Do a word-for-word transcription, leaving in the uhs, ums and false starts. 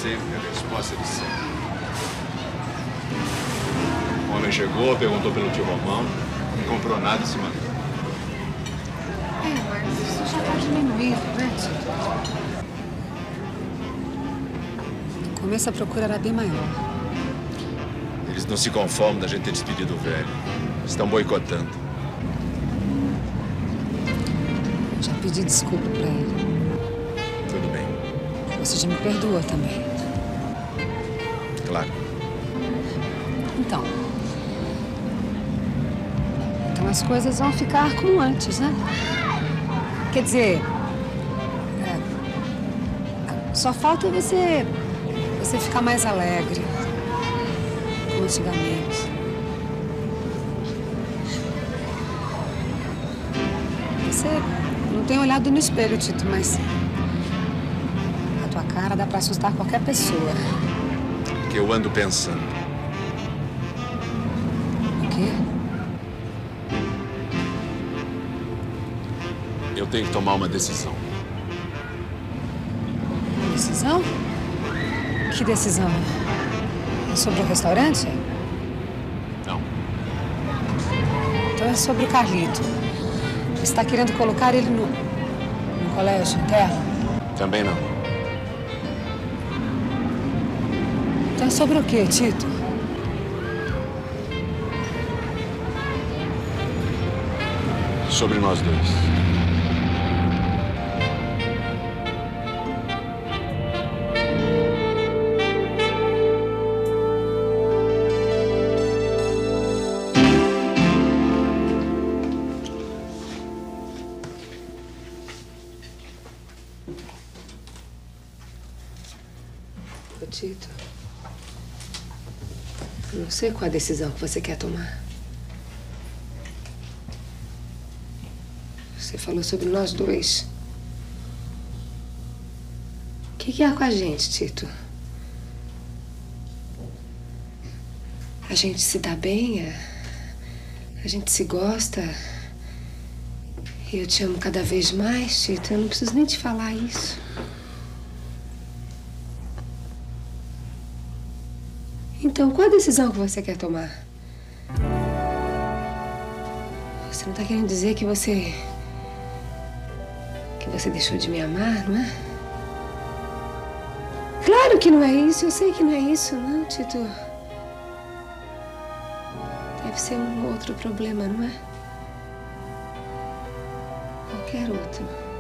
sempre a resposta de sempre. O homem chegou, perguntou pelo tio Romão, não comprou nada e se mandou. É, mas isso já tá diminuindo, né, tio? No começo a procura era bem maior. Eles não se conformam da gente ter despedido o velho. Estão boicotando. Já pedi desculpa pra ele. Tudo bem. Você já me perdoou também. Claro. Então. Então as coisas vão ficar como antes, né? Quer dizer... É, só falta você... Você ficar mais alegre. Como antigamente. Você não tem olhado no espelho, Tito, mas... A tua cara dá pra assustar qualquer pessoa. Que eu ando pensando. O quê? Eu tenho que tomar uma decisão. Decisão? Que decisão? É sobre o restaurante? Não. Então é sobre o Carlito. Você está querendo colocar ele no, no colégio interno? Também não. Então é sobre o quê, Tito? Sobre nós dois. Ô, Tito, eu não sei qual a decisão que você quer tomar. Você falou sobre nós dois. O que que há com a gente, Tito? A gente se dá bem? A, a gente se gosta? E eu te amo cada vez mais, Tito. Eu não preciso nem te falar isso. Então, qual a decisão que você quer tomar? Você não tá querendo dizer que você... que você deixou de me amar, não é? Claro que não é isso. Eu sei que não é isso, não, Tito. Deve ser um outro problema, não é? Qualquer outro.